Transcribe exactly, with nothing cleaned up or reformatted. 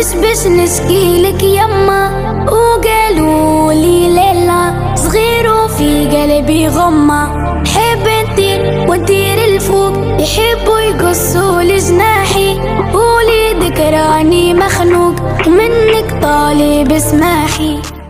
باش نشكيلك يما، وقالوا لي ليلى صغير وفي قلبي غمة. حب انتي وندير الفوق، يحبوا يقصوا لجناحي، ولي ذكراني مخنوق ومنك طالب اسماحي.